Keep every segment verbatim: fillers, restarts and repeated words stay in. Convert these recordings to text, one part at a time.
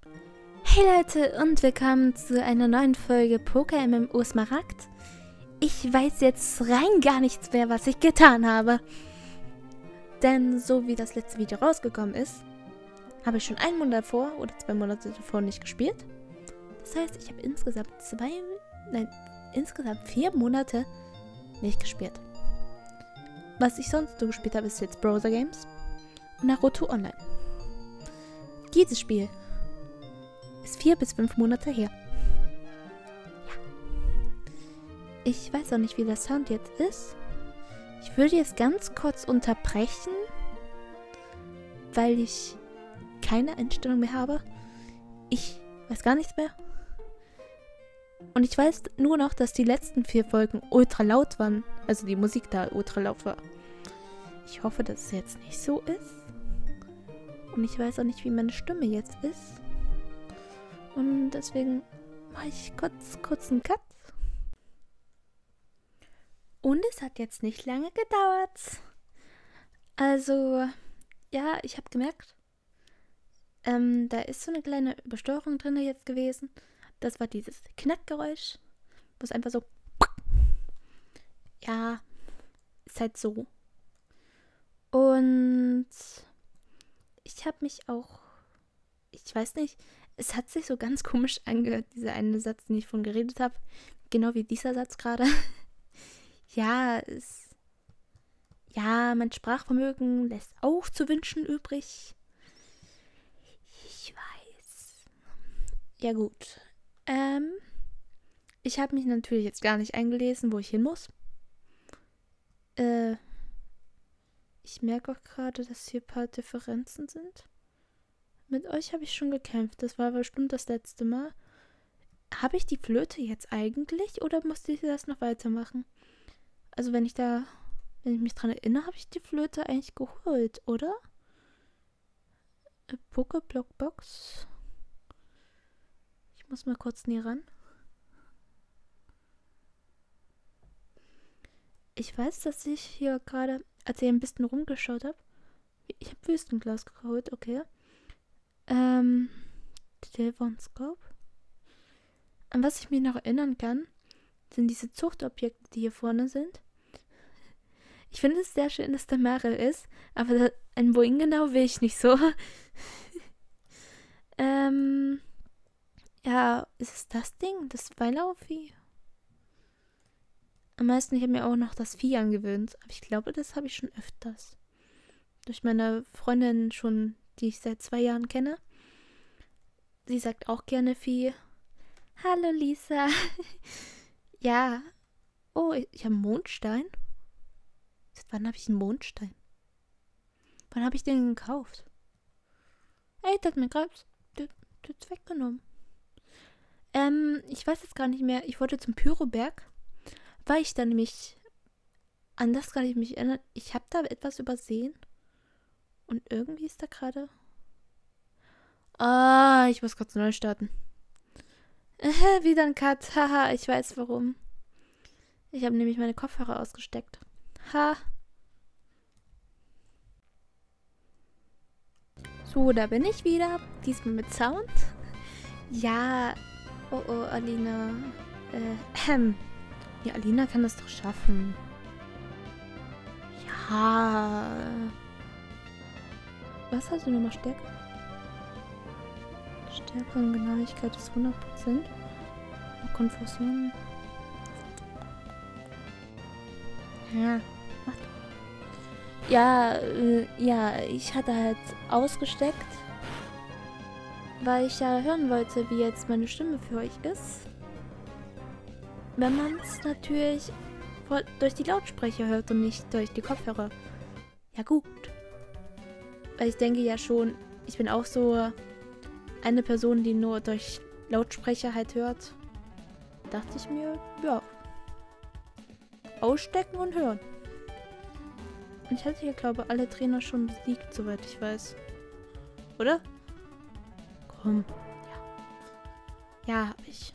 Hey Leute und willkommen zu einer neuen Folge Poker-M M O Smaragd. Ich weiß jetzt rein gar nichts mehr, was ich getan habe. Denn so wie das letzte Video rausgekommen ist, habe ich schon einen Monat davor oder zwei Monate davor nicht gespielt. Das heißt, ich habe insgesamt zwei, nein, insgesamt vier Monate nicht gespielt. Was ich sonst so gespielt habe, ist jetzt Browser Games und Naruto Online. Dieses Spiel ist vier bis fünf Monate her. Ja. Ich weiß auch nicht, wie der Sound jetzt ist. Ich würde jetzt ganz kurz unterbrechen, weil ich keine Einstellung mehr habe. Ich weiß gar nichts mehr. Und ich weiß nur noch, dass die letzten vier Folgen ultra laut waren. Also die Musik da ultra laut war. Ich hoffe, dass es jetzt nicht so ist. Und ich weiß auch nicht, wie meine Stimme jetzt ist. Und deswegen mache ich kurz, kurz einen Cut. Und es hat jetzt nicht lange gedauert. Also, ja, ich habe gemerkt, ähm, da ist so eine kleine Übersteuerung drin jetzt gewesen. Das war dieses Knackgeräusch. Wo es einfach so... Ja, ist halt so. Und ich habe mich auch... Ich weiß nicht... Es hat sich so ganz komisch angehört, dieser eine Satz, den ich von geredet habe. Genau wie dieser Satz gerade. Ja, es... Ja, mein Sprachvermögen lässt auch zu wünschen übrig. Ich weiß. Ja gut. Ähm, ich habe mich natürlich jetzt gar nicht eingelesen, wo ich hin muss. Äh, ich merke auch gerade, dass hier ein paar Differenzen sind. Mit euch habe ich schon gekämpft. Das war bestimmt das letzte Mal. Habe ich die Flöte jetzt eigentlich oder musste ich das noch weitermachen? Also wenn ich da, wenn ich mich dran erinnere, habe ich die Flöte eigentlich geholt, oder? Pokéblockbox. Ich muss mal kurz näher ran. Ich weiß, dass ich hier gerade, als ich ein bisschen rumgeschaut habe, ich habe Wüstenglas geholt, okay. Ähm, Devonscope. An was ich mich noch erinnern kann, sind diese Zuchtobjekte, die hier vorne sind. Ich finde es sehr schön, dass der Marel ist, aber ein wohin genau will ich nicht so. ähm, ja, ist es das Ding? Das Weilaufvieh? Am meisten, ich habe mir auch noch das Vieh angewöhnt, aber ich glaube, das habe ich schon öfters. Durch meine Freundin schon, die ich seit zwei Jahren kenne. Sie sagt auch gerne Vieh. Hallo Lisa. Ja. Oh, ich habe einen Mondstein. Seit wann habe ich einen Mondstein? Wann habe ich den gekauft? Ey, der hat mir gerade das weggenommen. Ähm, ich weiß jetzt gar nicht mehr. Ich wollte zum Pyroberg, weil ich da nämlich, an das kann ich mich erinnern, ich habe da etwas übersehen. Und irgendwie ist da gerade... Ah, ich muss kurz neu starten. Äh, wieder ein Cut. Haha, ich weiß warum. Ich habe nämlich meine Kopfhörer ausgesteckt. Ha. So, da bin ich wieder. Diesmal mit Sound. Ja. Oh, oh, Alina. Äh, ähm. Ja, Alina kann das doch schaffen. Ja. Was hast du nochmal Stärke? Stärke und Genauigkeit ist hundert Prozent. Konfusion. Ja, macht. Ja, äh, ja, ich hatte halt ausgesteckt, weil ich ja hören wollte, wie jetzt meine Stimme für euch ist. Wenn man es natürlich vor, durch die Lautsprecher hört und nicht durch die Kopfhörer. Ja gut. Weil ich denke ja schon, ich bin auch so eine Person, die nur durch Lautsprecher halt hört. Dachte ich mir, ja. Ausstecken und hören. Und ich hatte hier, glaube ich, alle Trainer schon besiegt, soweit ich weiß. Oder? Komm. Ja. Ja, hab ich.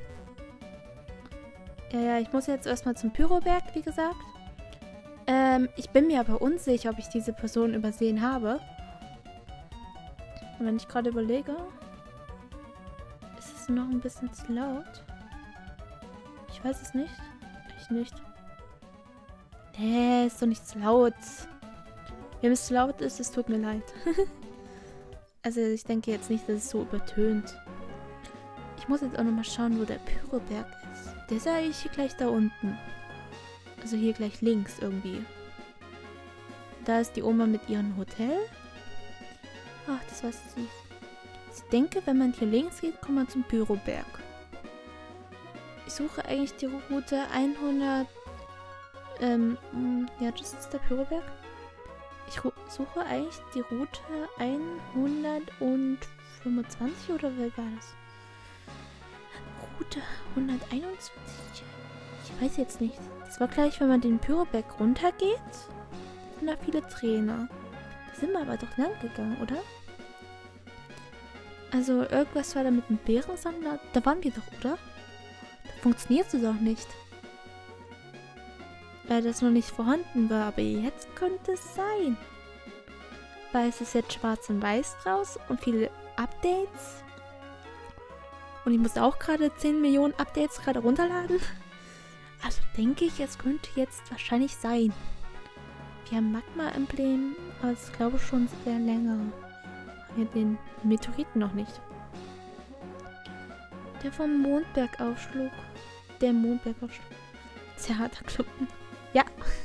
Ja, ja, ich muss jetzt erstmal zum Pyroberg, wie gesagt. Ähm, ich bin mir aber unsicher, ob ich diese Person übersehen habe. Und wenn ich gerade überlege... es noch ein bisschen zu laut? Ich weiß es nicht. Ich nicht. Nee, ist doch nicht zu laut. Wenn es zu laut ist, es tut mir leid. Also ich denke jetzt nicht, dass es so übertönt. Ich muss jetzt auch nochmal schauen, wo der Pyroberg ist. Der ist ja eigentlich hier gleich da unten. Also hier gleich links irgendwie. Da ist die Oma mit ihrem Hotel. Ach, das weiß ich nicht. Ich denke, wenn man hier links geht, kommt man zum Pyroberg. Ich suche eigentlich die Route hundert... Ähm, ja, das ist der Pyroberg. Ich suche eigentlich die Route hundertfünfundzwanzig oder wer war das? Route hunderteinundzwanzig? Ich weiß jetzt nicht. Das war gleich, wenn man den Pyroberg runtergeht. Sind da viele Trainer. Da sind wir aber doch lang gegangen, oder? Also irgendwas war da mit dem Bärensammler. Da waren wir doch, oder? Da funktioniert es doch nicht. Weil das noch nicht vorhanden war, aber jetzt könnte es sein. Weil es ist jetzt schwarz und weiß draus und viele Updates. Und ich muss auch gerade zehn Millionen Updates gerade runterladen. Also denke ich, es könnte jetzt wahrscheinlich sein. Wir haben Magma-Emblem, aber das glaube ich schon sehr länger. Haben wir den Meteoriten noch nicht. Der vom Mondberg aufschlug. Der Mondberg aufschlug. Sehr harter Klumpen. Ja.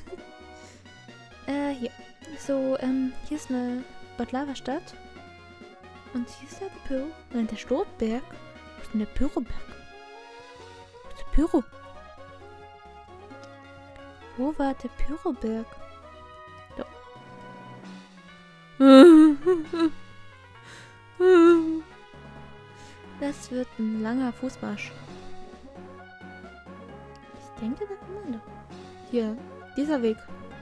äh, hier. So, ähm, hier ist eine Baklava-Stadt. Und hier ist der Pyro. Nein, der Sturmberg. Wo ist denn der Pyroberg? Wo ist der Pyro? Wo war der Pyroberg? Da. Das wird ein langer Fußmarsch. Ich denke, da kann man doch. Hier, dieser Weg.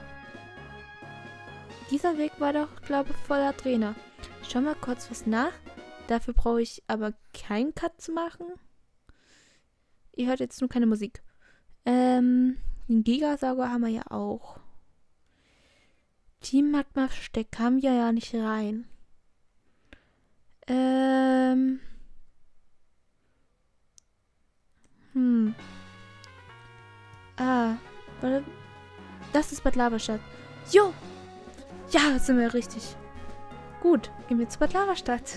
Dieser Weg war doch, glaube ich, voller Trainer. Schau mal kurz was nach. Dafür brauche ich aber keinen Cut zu machen. Ihr hört jetzt nur keine Musik. Ähm, den Gigasauger haben wir ja auch. Team Magma Versteck kamen wir ja nicht rein. Ähm. Hm. Ah. Das ist Bad Laberstadt. Jo! Ja, jetzt sind wir richtig. Gut, gehen wir zu Bad Laberstadt.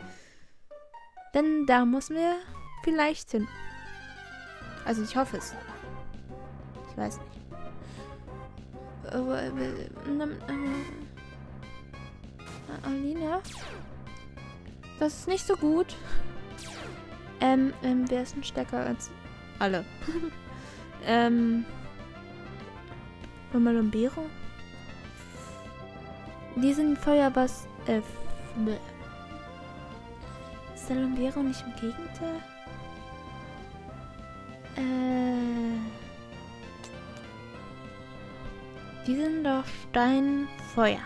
Denn da müssen wir vielleicht hin. Also ich hoffe es. Ich weiß nicht. Aber, äh, äh, äh, Alina? Das ist nicht so gut. Ähm, ähm, wer ist denn stärker als alle? ähm... Lombero? Die sind Feuerbass. Äh, ist der Lombero nicht im Gegenteil? Äh. Die sind doch Steinfeuer.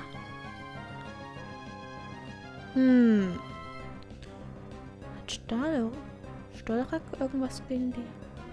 Hm. Hat Stahl. Stahlrack irgendwas gegen die?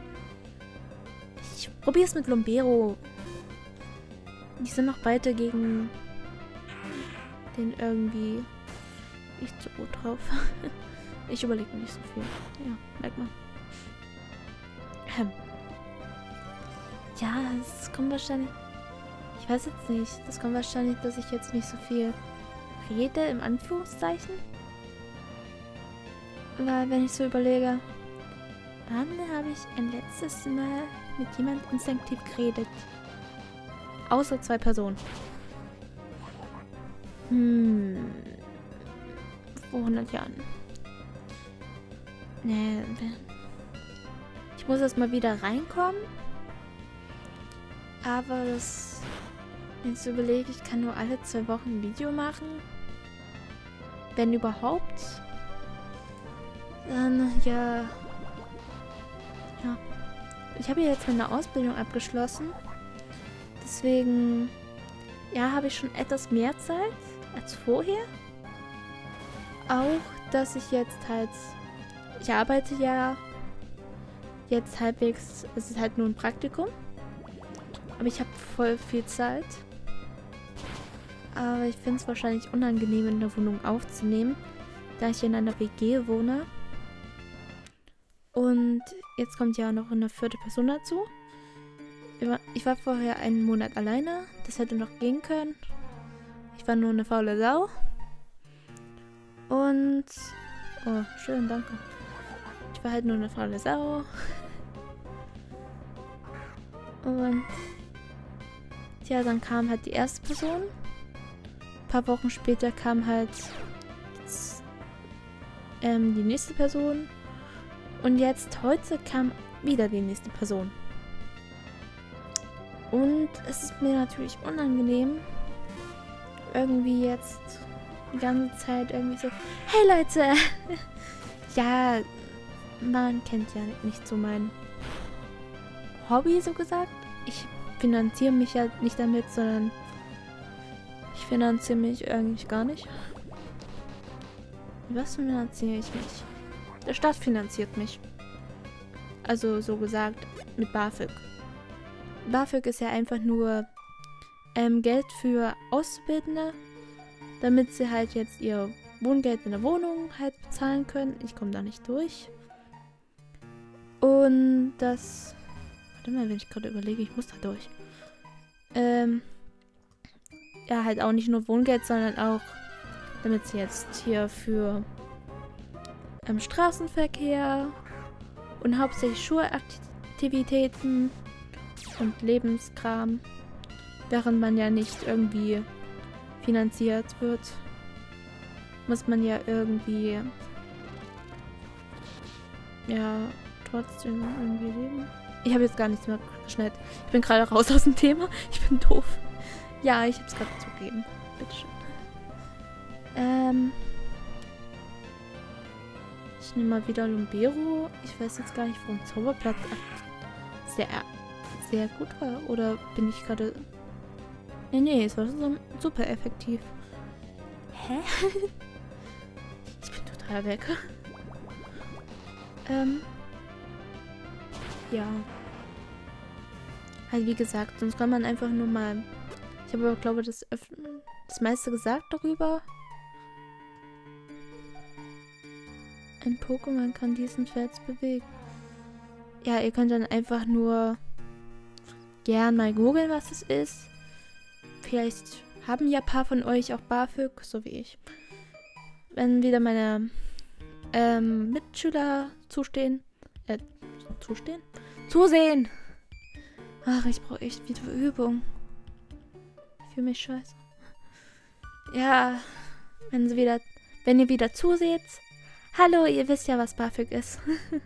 Ich probiere es mit Lombero. Die sind noch beide gegen den irgendwie nicht so gut drauf. Ich überlege mir nicht so viel. Ja, merkt man. Ähm. Ja, es kommt wahrscheinlich... Ich weiß jetzt nicht. Das kommt wahrscheinlich, dass ich jetzt nicht so viel rede, im Anführungszeichen. Weil, wenn ich so überlege, wann habe ich ein letztes Mal mit jemand instinktiv geredet? Außer zwei Personen. Hm. Vor hundert Jahren. Nee. Ich muss erst mal wieder reinkommen. Aber das... Jetzt überlege ich, kann nur alle zwei Wochen ein Video machen. Wenn überhaupt. Dann, ja... Ja. Ich habe ja jetzt meine Ausbildung abgeschlossen. Deswegen... Ja, habe ich schon etwas mehr Zeit als vorher. Auch, dass ich jetzt halt... Ich arbeite ja jetzt halbwegs... Es ist halt nur ein Praktikum. Aber ich habe voll viel Zeit. Aber ich finde es wahrscheinlich unangenehm, in der Wohnung aufzunehmen, da ich in einer W G wohne. Und jetzt kommt ja noch eine vierte Person dazu. Ich war vorher einen Monat alleine. Das hätte noch gehen können. Ich war nur eine faule Sau. Und... Oh, schön, danke. Ich war halt nur eine faule Sau. Und... Tja, dann kam halt die erste Person. Ein paar Wochen später kam halt... Ähm, die nächste Person. Und jetzt, heute kam wieder die nächste Person. Und es ist mir natürlich unangenehm, irgendwie jetzt die ganze Zeit irgendwie so, hey Leute! Ja, man kennt ja nicht so mein Hobby, so gesagt. Ich finanziere mich ja nicht damit, sondern ich finanziere mich eigentlich gar nicht. Was finanziere ich mich? Der Staat finanziert mich. Also so gesagt mit BAföG. BAföG ist ja einfach nur ähm, Geld für Auszubildende, damit sie halt jetzt ihr Wohngeld in der Wohnung halt bezahlen können. Ich komme da nicht durch. Und das... Warte mal, wenn ich gerade überlege, ich muss da durch. Ähm... Ja, halt auch nicht nur Wohngeld, sondern auch, damit sie jetzt hier für ähm, Straßenverkehr und hauptsächlich Schulaktivitäten und Lebenskram, während man ja nicht irgendwie finanziert wird, muss man ja irgendwie ja trotzdem irgendwie leben. Ich habe jetzt gar nichts mehr geschneit. Ich bin gerade raus aus dem Thema. Ich bin doof. Ja, ich habe es gerade zugegeben. Bitteschön. Ähm. Ich nehme mal wieder Lumbero. Ich weiß jetzt gar nicht, warum Zauberplatz sehr, sehr gut war. Oder bin ich gerade... Nee, nee, es war so super effektiv. Hä? Ich bin total weg. Ähm. Ja. Halt wie gesagt, sonst kann man einfach nur mal... Ich habe aber, glaube ich, das, das meiste gesagt darüber. Ein Pokémon kann diesen Fels bewegen. Ja, ihr könnt dann einfach nur gern mal googeln, was es ist. Vielleicht haben ja ein paar von euch auch BAföG, so wie ich. Wenn wieder meine ähm, Mitschüler zustehen. Äh, zustehen? Zusehen! Ach, ich brauche echt wieder Übung. Ich fühle mich scheiße. Ja, wenn sie wieder, wenn ihr wieder zuseht. Hallo, ihr wisst ja, was BAföG ist.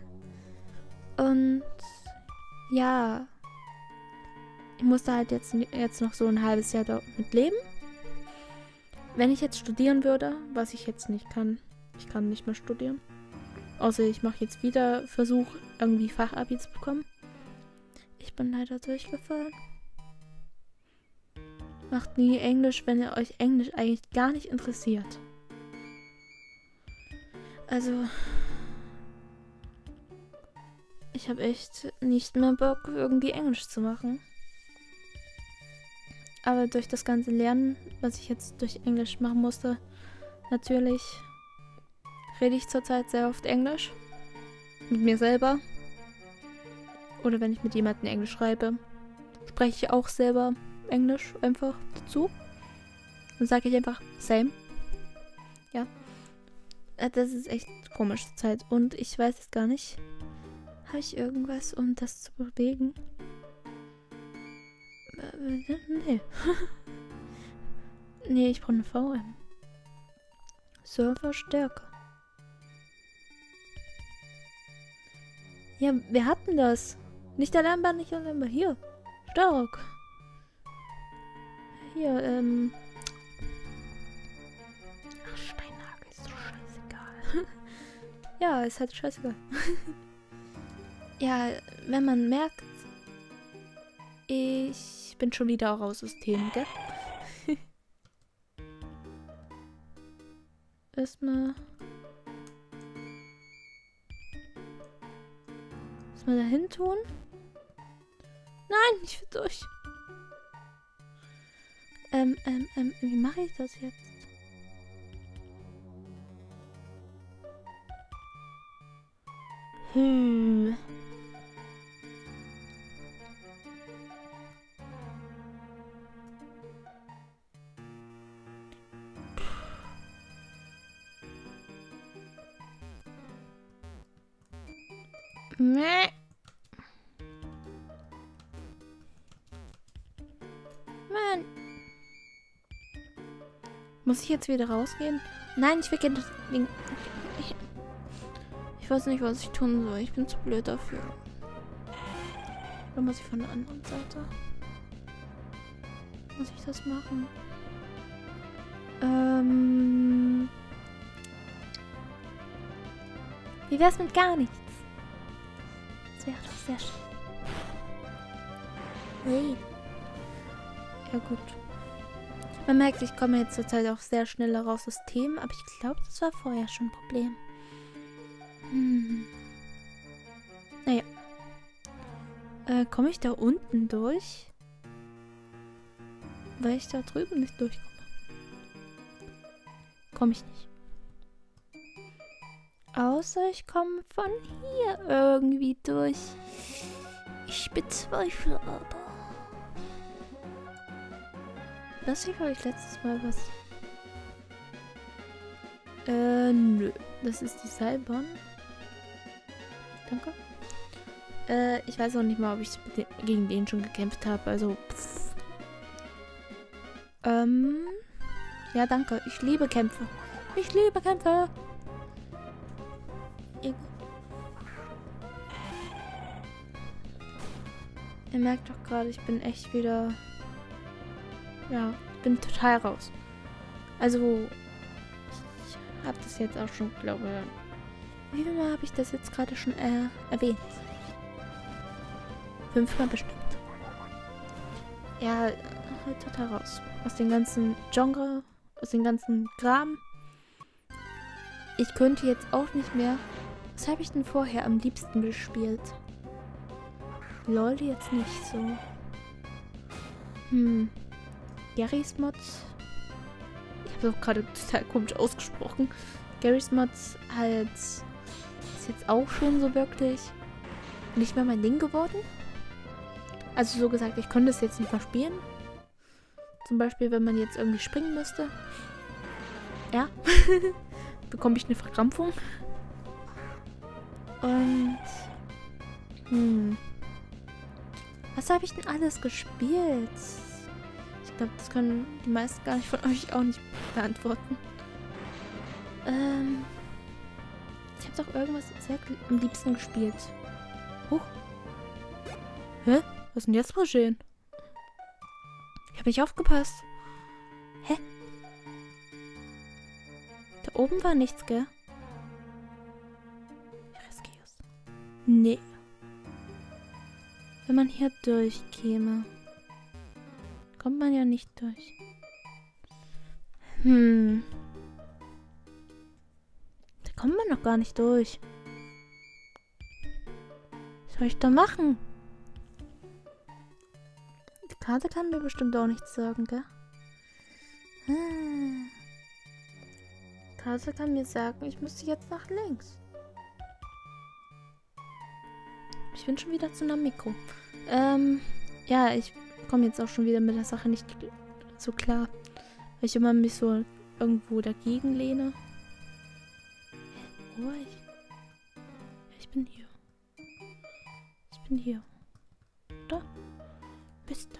Und ja, ich musste halt jetzt, jetzt noch so ein halbes Jahr damit leben. Wenn ich jetzt studieren würde, was ich jetzt nicht kann, ich kann nicht mehr studieren. Außer ich mache jetzt wieder Versuch, irgendwie Fachabi zu bekommen. Ich bin leider durchgefallen. Macht nie Englisch, wenn ihr euch Englisch eigentlich gar nicht interessiert. Also, ich habe echt nicht mehr Bock, irgendwie Englisch zu machen. Aber durch das ganze Lernen, was ich jetzt durch Englisch machen musste, natürlich rede ich zurzeit sehr oft Englisch. Mit mir selber. Oder wenn ich mit jemandem Englisch schreibe, spreche ich auch selber Englisch einfach dazu. Dann sage ich einfach same. Ja. Das ist echt komisch zur Zeit. Und ich weiß jetzt gar nicht, habe ich irgendwas, um das zu bewegen? Äh, nee. Nee, ich brauche eine V M. Serverstärke. Ja, wir hatten das. Nicht erlernbar, nicht erlernbar. Hier. Stark. Hier, ähm... Ach, Steinhagel ist so scheißegal. Ja, ist halt scheißegal. Ja, wenn man merkt, ich bin schon wieder raus aus Themen, gell? Erstmal... Erstmal dahin tun. Nein, ich will durch. Ähm, ähm, ähm, wie mache ich das jetzt? Hm. Mäh. Mann. Muss ich jetzt wieder rausgehen? Nein, ich will gerne das Ding. Ich, ich weiß nicht, was ich tun soll. Ich bin zu blöd dafür. Oder muss ich von der anderen Seite? Muss ich das machen? Ähm. Wie wär's mit gar nichts? Das wäre doch sehr schön. Hey. Ja gut. Man merkt, ich komme jetzt zur Zeit auch sehr schnell raus aus Themen, aber ich glaube, das war vorher schon ein Problem. Hm. Naja. Äh, komme ich da unten durch? Weil ich da drüben nicht durchkomme. Komme ich nicht. Außer ich komme von hier irgendwie durch. Ich bezweifle aber. Das hier habe ich letztes Mal was. Äh, nö. Das ist die Seilbahn. Danke. Äh, ich weiß auch nicht mal, ob ich gegen den schon gekämpft habe. Also, pff. Ähm. Ja, danke. Ich liebe Kämpfe. Ich liebe Kämpfe. Ihr, Ihr merkt doch gerade, ich bin echt wieder... Ja, ich bin total raus. Also, ich habe das jetzt auch schon, glaube ich... Wie viel Mal habe ich das jetzt gerade schon äh, erwähnt? Fünfmal bestimmt. Ja, halt total raus. Aus dem ganzen Genre, aus dem ganzen Kram. Ich könnte jetzt auch nicht mehr... Was habe ich denn vorher am liebsten gespielt? LOL jetzt nicht so. Hm. Garry's Mod. Ich habe es auch gerade total komisch ausgesprochen. Garry's Mod halt ist jetzt auch schon so wirklich nicht mehr mein Ding geworden. Also so gesagt, ich könnte es jetzt nicht mehr spielen. Zum Beispiel, wenn man jetzt irgendwie springen müsste. Ja. Bekomme ich eine Verkrampfung. Und... Hm. Was habe ich denn alles gespielt? Ich glaube, das können die meisten gar nicht von euch auch nicht beantworten. Ähm... Ich habe doch irgendwas sehr am liebsten gespielt. Huch. Hä? Was ist denn jetzt geschehen? Ich habe nicht aufgepasst. Hä? Da oben war nichts, gell? Ich riskiere es. Nee. Wenn man hier durchkäme, kommt man ja nicht durch. Hm. Da kommt man noch gar nicht durch. Was soll ich da machen? Die Karte kann mir bestimmt auch nichts sagen, gell? Ah. Die Karte kann mir sagen, ich müsste jetzt nach links. Ich bin schon wieder zu einem Mikro. Ähm, ja, ich komme jetzt auch schon wieder mit der Sache nicht so klar. Weil ich immer mich so irgendwo dagegen lehne. Wo war ich? Ich bin hier. Ich bin hier. Da bist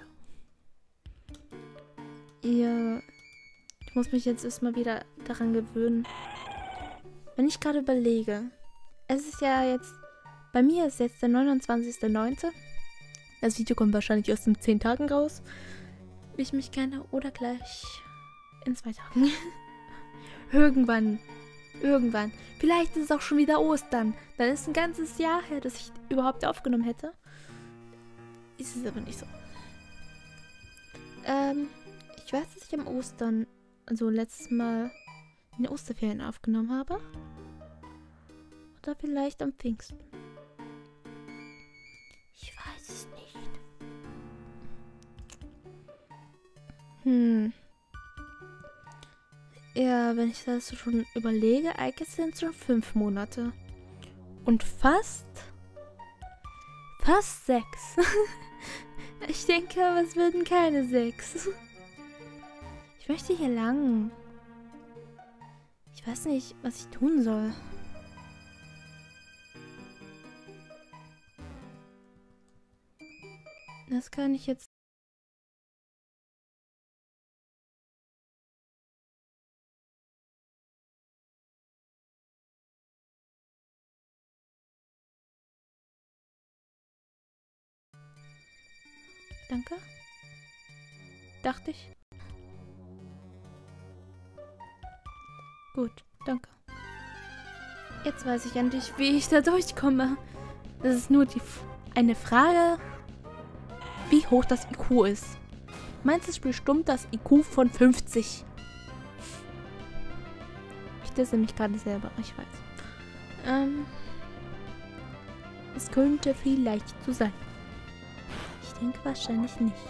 du. Ja, ich muss mich jetzt erstmal wieder daran gewöhnen. Wenn ich gerade überlege, es ist ja jetzt, bei mir ist jetzt der neunundzwanzigster neunte Das Video kommt wahrscheinlich erst in zehn Tagen raus. Wie ich mich kenne. Oder gleich in zwei Tagen. Irgendwann. Irgendwann. Vielleicht ist es auch schon wieder Ostern. Dann ist ein ganzes Jahr her, dass ich überhaupt aufgenommen hätte. Ist es aber nicht so. Ähm, ich weiß, dass ich am Ostern, also letztes Mal in den Osterferien aufgenommen habe. Oder vielleicht am Pfingsten. Ich weiß es nicht. Hm. Ja, wenn ich das schon überlege, eigentlich sind es schon fünf Monate. Und fast... Fast sechs. Ich denke aber, es würden keine sechs. Ich möchte hier lang. Ich weiß nicht, was ich tun soll. Das kann ich jetzt... Danke. Dachte ich. Gut, danke. Jetzt weiß ich endlich, wie ich da durchkomme. Das ist nur die F eine Frage, wie hoch das I Q ist. Meins ist bestimmt das I Q von fünfzig. Ich disse mich gerade selber, ich weiß. Ähm, es könnte vielleicht so sein. Ich denke wahrscheinlich nicht.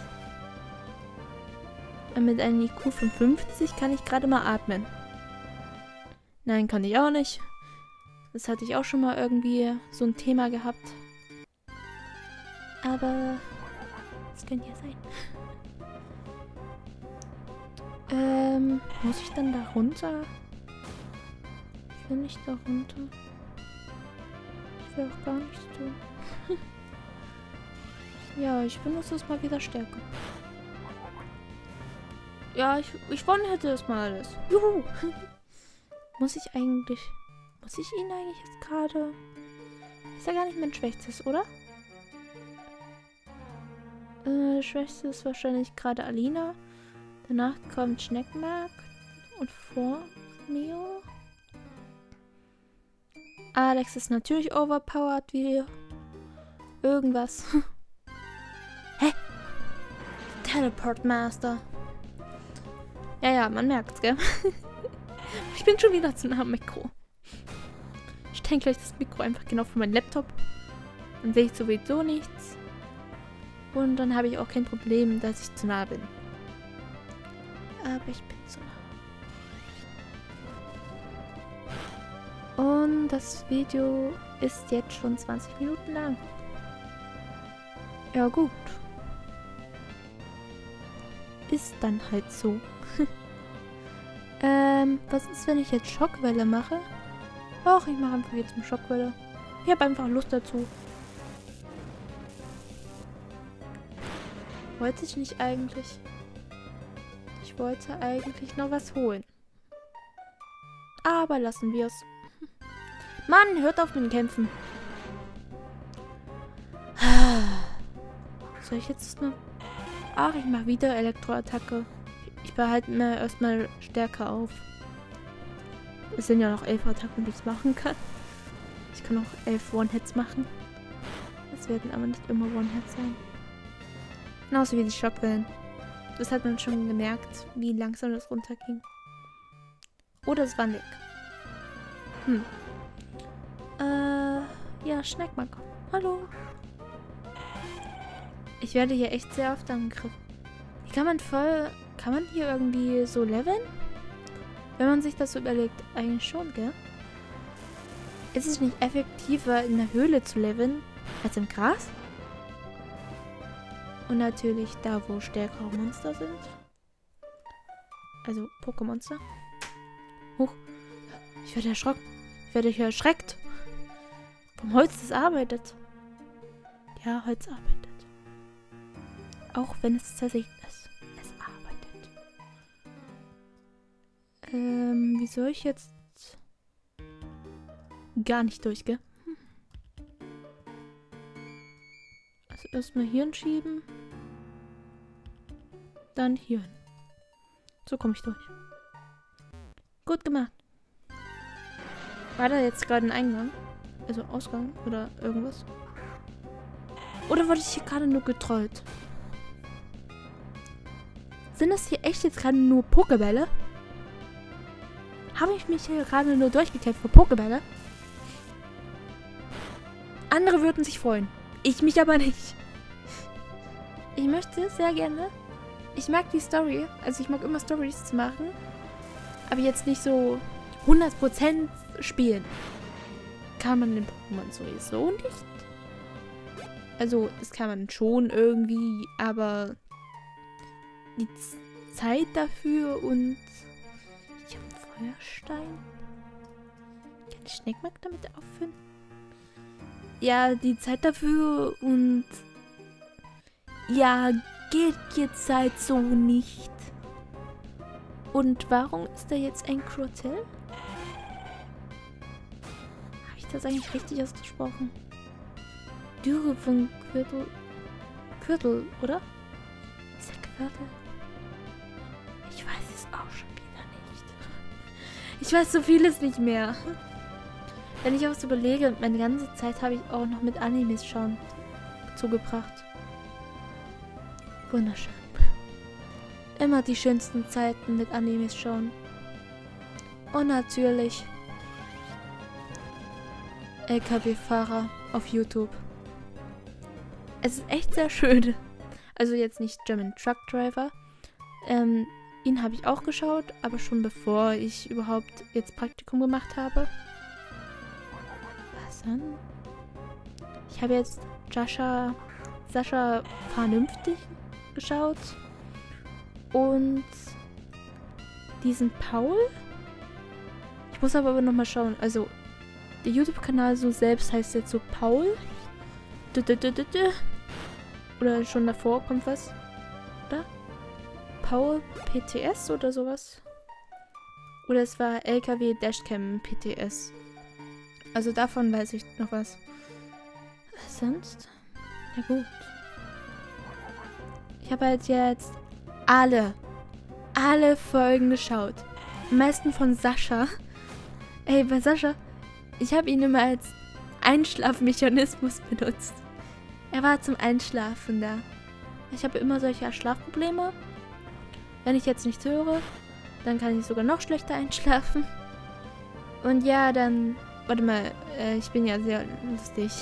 Mit einem I Q von fünfzig kann ich gerade mal atmen. Nein, kann ich auch nicht. Das hatte ich auch schon mal irgendwie so ein Thema gehabt. Aber es könnte ja sein. Ähm, muss ich dann da runter? Ich will nicht da runter. Ich will auch gar nichts tun. Ja, ich benutze es mal wieder stärker. Ja, ich, ich hätte es mal alles. Juhu! Muss ich eigentlich... Muss ich ihn eigentlich jetzt gerade... Ist ja gar nicht mein Schwächstes, oder? Äh, Schwächste ist wahrscheinlich gerade Alina. Danach kommt Schneckmark. Und vor Mio. Alex ist natürlich overpowered wie irgendwas. Hä? Teleport Master. Ja, ja, man merkt's, gell? Ich bin schon wieder zu nah am Mikro. Ich stelle gleich das Mikro einfach genau vor meinen Laptop. Dann sehe ich sowieso nichts. Und dann habe ich auch kein Problem, dass ich zu nah bin. Aber ich bin zu nah. Und das Video ist jetzt schon zwanzig Minuten lang. Ja gut. Ist dann halt so. ähm, was ist, wenn ich jetzt Schockwelle mache? Ach, ich mache einfach jetzt eine Schockwelle. Ich habe einfach Lust dazu. Wollte ich nicht eigentlich? Ich wollte eigentlich noch was holen. Aber lassen wir es. Mann, hört auf mit dem Kämpfen. Soll ich jetzt noch... Ach, ich mache wieder Elektroattacke. Ich behalte mir erstmal stärker auf. Es sind ja noch elf Attacken, die ich machen kann. Ich kann auch elf One-Hits machen. Es werden aber nicht immer One-Hits sein. Genauso wie die Schockwellen. Das hat man schon gemerkt, wie langsam das runterging. Oder es war Nick. Hm. Äh, ja, Schneckmark. Hallo. Ich werde hier echt sehr oft angegriffen. Wie kann man voll... Kann man hier irgendwie so leveln? Wenn man sich das so überlegt, eigentlich schon, gell? Ist es nicht effektiver, in der Höhle zu leveln, als im Gras? Und natürlich da, wo stärkere Monster sind. Also Pokémonster. Huch. Ich werde erschrocken. Ich werde hier erschreckt. Vom Holz, das arbeitet. Ja, Holz arbeitet. Auch wenn es zersägt ist. Es arbeitet. Ähm, wie soll ich jetzt... Gar nicht durch, gell? Hm. Also erstmal hier schieben. Dann hier hin. So komme ich durch. Gut gemacht. War da jetzt gerade ein Eingang? Also Ausgang oder irgendwas? Oder wurde ich hier gerade nur getrollt? Sind das hier echt jetzt gerade nur Pokébälle? Habe ich mich hier gerade nur durchgekämpft für Pokébälle? Andere würden sich freuen. Ich mich aber nicht. Ich möchte sehr gerne... Ich mag die Story. Also ich mag immer Stories zu machen. Aber jetzt nicht so hundert Prozent spielen. kann man den Pokémon sowieso nicht. Also, das kann man schon irgendwie, aber die Zeit dafür und ich habe einen Feuerstein. Kann ich Schneckmark damit auffüllen? Ja, die Zeit dafür und ja, geht jetzt halt so nicht. Und warum ist da jetzt ein Crotel? Habe ich das eigentlich richtig ausgesprochen? Dürre von Quirtel. Quirtel, oder? Ist der Quirtel? Ich weiß es auch schon wieder nicht. Ich weiß so vieles nicht mehr. Wenn ich auch so überlege, meine ganze Zeit habe ich auch noch mit Animes schauen zugebracht. Wunderschön. Immer die schönsten Zeiten mit Animes schauen. Und natürlich L K W-Fahrer auf YouTube. Es ist echt sehr schön. Also jetzt nicht German Truck Driver. Ähm, ihn habe ich auch geschaut, aber schon bevor ich überhaupt jetzt Praktikum gemacht habe. Was dann? Ich habe jetzt Sascha, Sascha vernünftig geschaut. Und diesen Paul. Ich muss aber nochmal schauen. Also, der YouTube-Kanal so selbst heißt jetzt so Paul. Oder schon davor kommt was. Oder? Paul P T S oder sowas. Oder es war L K W Dashcam P T S. Also davon weiß ich noch was. Was sonst? Ja gut. Ich habe halt jetzt alle, alle Folgen geschaut. Am meisten von Sascha. Ey, bei Sascha, ich habe ihn immer als Einschlafmechanismus benutzt. Er war zum Einschlafen da. Ich habe immer solche Schlafprobleme. Wenn ich jetzt nichts höre, dann kann ich sogar noch schlechter einschlafen. Und ja, dann... Warte mal, äh, ich bin ja sehr lustig.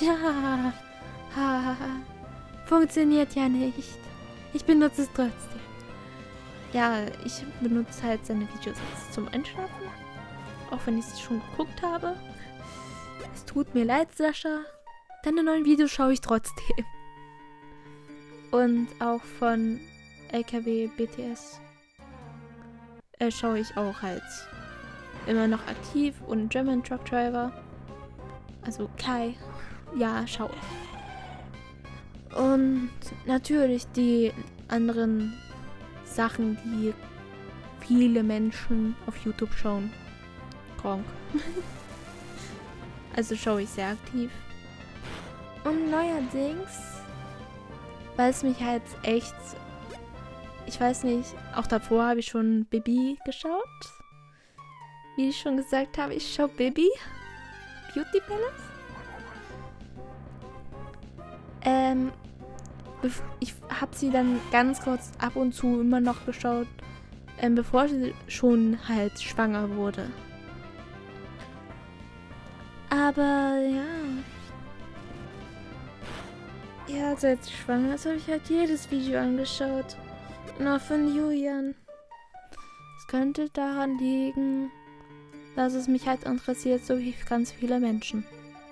Funktioniert ja nicht. Ich benutze es trotzdem. Ja, ich benutze halt seine Videos jetzt zum Einschlafen. Auch wenn ich sie schon geguckt habe. Es tut mir leid, Sascha. Deine neuen Videos schaue ich trotzdem. Und auch von L K W B T S äh, schaue ich auch halt immer noch aktiv. Und German Truck Driver. Also Kai. Ja, schaue ich. Und natürlich die anderen Sachen, die viele Menschen auf YouTube schauen. Gronk. Also schaue ich sehr aktiv. Und neuerdings, weil es mich halt echt, ich weiß nicht, auch davor habe ich schon Bibi geschaut. Wie ich schon gesagt habe, ich schaue Bibi. Beauty Palace. Ähm, ich habe sie dann ganz kurz ab und zu immer noch geschaut, ähm, bevor sie schon halt schwanger wurde. Aber ja. Ja, seit sie schwanger ist, habe ich halt jedes Video angeschaut. Nur von Julian. Es könnte daran liegen, dass es mich halt interessiert, so wie ganz viele Menschen.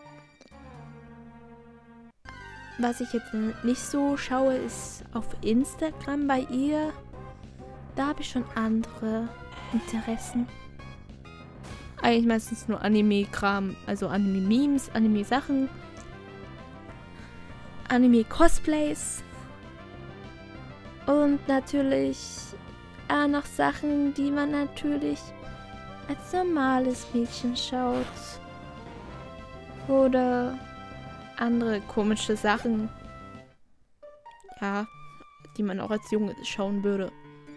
Was ich jetzt nicht so schaue, ist auf Instagram bei ihr. Da habe ich schon andere Interessen. Eigentlich meistens nur Anime-Kram, also Anime-Memes, Anime-Sachen, Anime-Cosplays und natürlich auch noch Sachen, die man natürlich als normales Mädchen schaut oder andere komische Sachen, ja, die man auch als Junge schauen würde.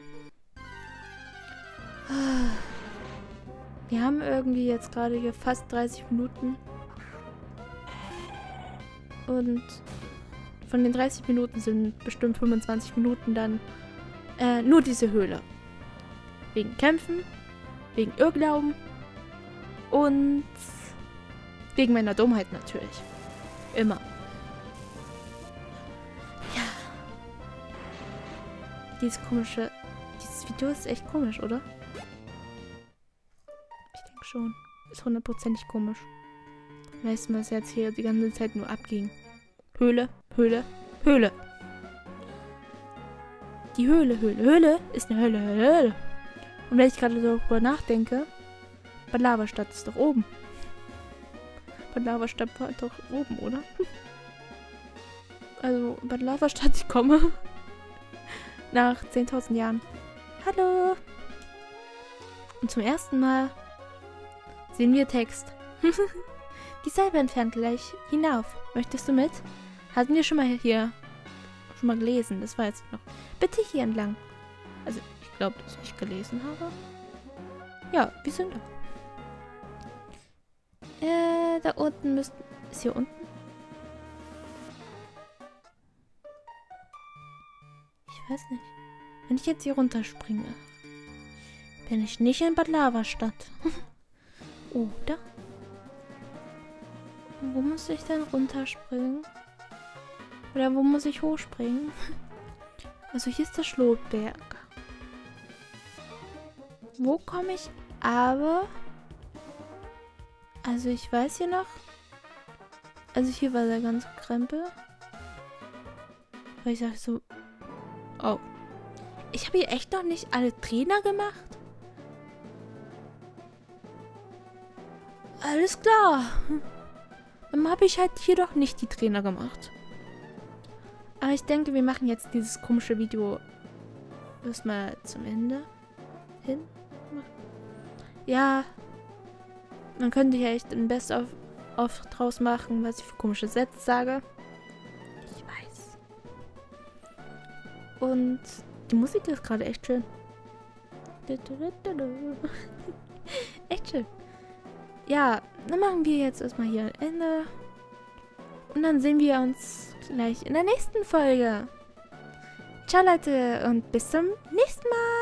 Wir haben irgendwie jetzt gerade hier fast dreißig Minuten. Und von den dreißig Minuten sind bestimmt fünfundzwanzig Minuten dann äh, nur diese Höhle. Wegen Kämpfen, wegen Irrglauben und wegen meiner Dummheit natürlich. Immer. Ja. Dieses komische... Dieses Video ist echt komisch, oder? Ich denke schon. Ist hundertprozentig komisch. weißt du, was jetzt hier die ganze Zeit nur abging? Höhle, Höhle, Höhle. Die Höhle, Höhle, Höhle ist eine Höhle, Höhle, Höhle. Und wenn ich gerade darüber nachdenke, Bad Lavastadt ist doch oben. Bad Lavastadt war doch oben, oder? Also, Bad Lavastadt, ich komme. Nach zehntausend Jahren. Hallo. Und zum ersten Mal sehen wir Text. Die Salbe entfernt gleich hinauf. Möchtest du mit? Hatten wir schon mal hier schon mal gelesen. Das war jetzt noch. Bitte hier entlang. Also, ich glaube, dass ich gelesen habe. Ja, wir sind da. Äh, da unten müssten... Ist hier unten? Ich weiß nicht. Wenn ich jetzt hier runterspringe, bin ich nicht in Bad Lavastadt. Oder? Wo muss ich denn runterspringen? Oder wo muss ich hochspringen? Also hier ist der Schlotberg. Wo komme ich aber... Also ich weiß hier noch... Also hier war der ganze Krempel. Weil ich sag so... Oh. Ich habe hier echt noch nicht alle Trainer gemacht? Alles klar. Dann habe ich halt hier doch nicht die Trainer gemacht. Aber ich denke, wir machen jetzt dieses komische Video erstmal zum Ende hin. Ja, man könnte ja echt ein Best-of of draus machen, was ich für komische Sätze sage. Ich weiß. Und die Musik ist gerade echt schön. Echt schön. Ja, dann machen wir jetzt erstmal hier ein Ende. Und dann sehen wir uns gleich in der nächsten Folge. Ciao Leute und bis zum nächsten Mal.